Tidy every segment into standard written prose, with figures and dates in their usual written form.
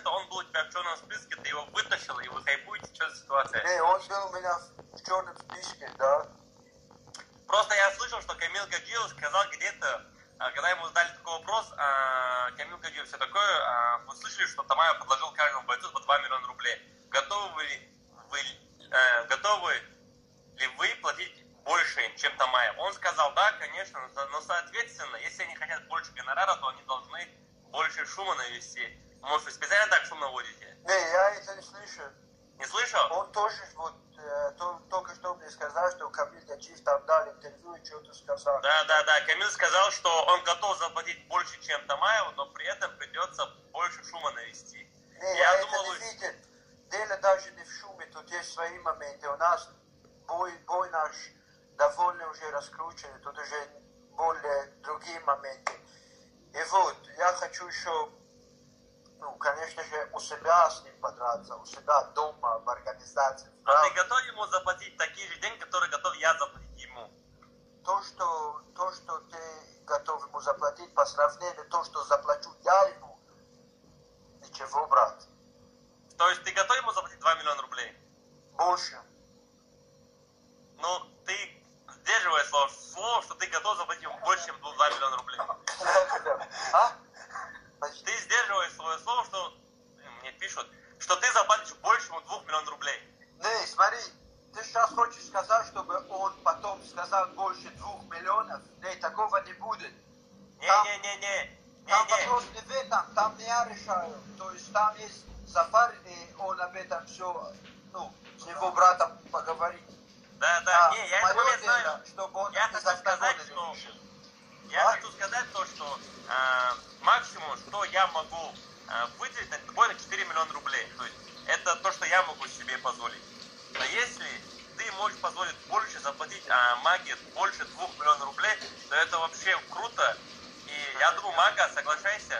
что он был у тебя в черном списке, ты его вытащил, и вы хайпуете, что за ситуация? Не, он был у меня в черном списке, да. Просто я слышал, что Камил Гаджиев сказал где-то, когда ему задали такой вопрос, Камил Гаджиев, все такое, вы слышали, что Тамаев предложил каждому бойцу по 2 миллиона рублей. Готовы ли вы платить больше, чем Тамаев? Он сказал, да, конечно, но соответственно, если они хотят больше гонорара, то они должны больше шума навести. Может, вы специально так шум наводите? Не, я это не слышал. Не слышал? Он тоже вот только что мне сказал, что Камил Гаджиев там дал интервью и что-то сказал. Да. Камил сказал, что он готов заплатить больше, чем Тамаев, но при этом придется больше шума навести. Не, я это не видел. Дело даже не в шуме, тут есть свои моменты. У нас бой наш довольно уже раскручен, тут уже более другие моменты. И вот, я хочу еще, конечно же, у себя с ним подраться, у себя дома, в организации. А ты готов ему заплатить такие же деньги, которые готов я заплатить ему? То, что ты готов ему заплатить, по сравнению то, что заплачу я ему, ничего, брат. То есть ты готов ему заплатить 2 миллиона рублей? Больше. Ну, ты сдерживаешь слово, что ты готов заплатить ему больше, чем 2 миллиона рублей. А? Ты сдерживаешь свое слово, что мне пишут, что ты заплатишь больше, чем 2 миллионов рублей. Не, смотри, ты сейчас хочешь сказать, чтобы он потом сказал больше 2 миллионов? Не, такого не будет. Там вопрос не в этом, там не я решаю. То есть там есть Зафар, и он об этом все, с его братом поговорит. Да, я это момент знаю. Чтобы он Я хочу сказать, что максимум, что я могу выделить, это бой на 4 миллиона рублей. То есть это то, что я могу себе позволить. Но если ты можешь позволить больше заплатить Маге больше 2 миллионов рублей, то это вообще круто. И я думаю, Мага, соглашайся.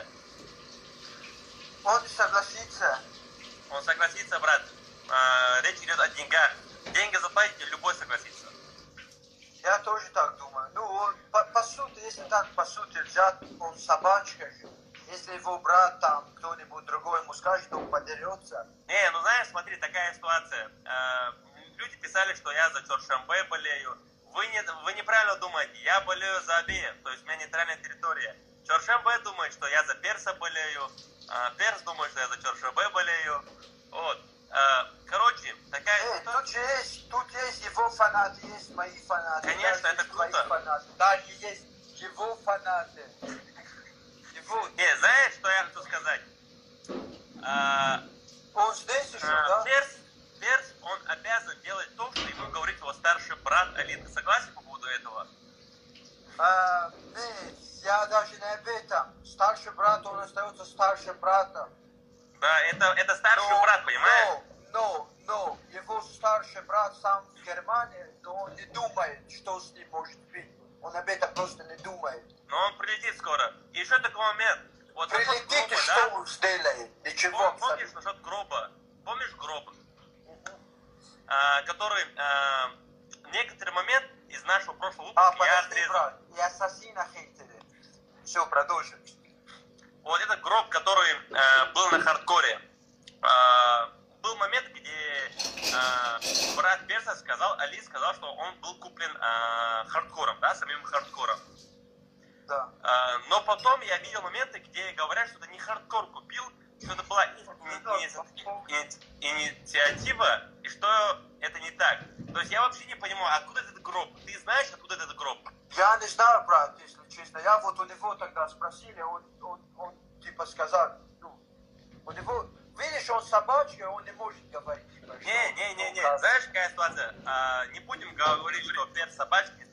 Он не согласится. Он согласится, брат. Речь идет о деньгах. Деньги заплатите, любой согласится. Я тоже так думаю. Он, по сути, если так, по сути, взять, он собачка. Если его брат, там, кто-нибудь другой ему скажет, он подерется. Не, знаешь, смотри, такая ситуация. Люди писали, что я за Чоршембе болею. Вы неправильно думаете, я болею за Абиев, то есть у меня нейтральная территория. Чоршембе думает, что я за Перса болею, Перс думает, что я за Чоршембе болею. Вот. Короче, такая ситуация. Тут есть его фанаты, есть мои фанаты. Конечно, это круто. Даже есть его фанаты. Не, знаешь, что я хочу сказать? Он здесь еще, да? Перс, он обязан делать то, что ему говорит его старший брат Али. Ты согласен по поводу этого? Нет, я даже не об этом. Старший брат, он остается старшим братом. Да, это старший брат, понимаешь? Но его старший брат сам в Германии, но он не думает, что с ним может быть. Он об этом просто не думает. Но он прилетит скоро. И еще такой момент. Вот прилетит, и что он сделает? Ничего. Помнишь насчет гроба? Помнишь гроб? Который некоторый момент из нашего прошлого выпуска я отрезал. Брат, и ассасина хейтеры. Все, продолжим. Вот этот гроб, который был на хардкоре. Был момент, где брат Перса Али сказал, что он был куплен хардкором, да, самим хардкором. Да. Но потом я видел моменты, где говорят, что это не хардкор купил, что это была инициатива, и что это не так. То есть я вообще не понимаю, откуда этот гроб? Ты знаешь, откуда этот гроб? Я не знаю, брат, если честно. Я вот у него тогда спросили, он типа сказал, у него, видишь, он собачка, он не может говорить. Типа, не. Знаешь, какая ситуация? Не будем говорить, что Перс собачки,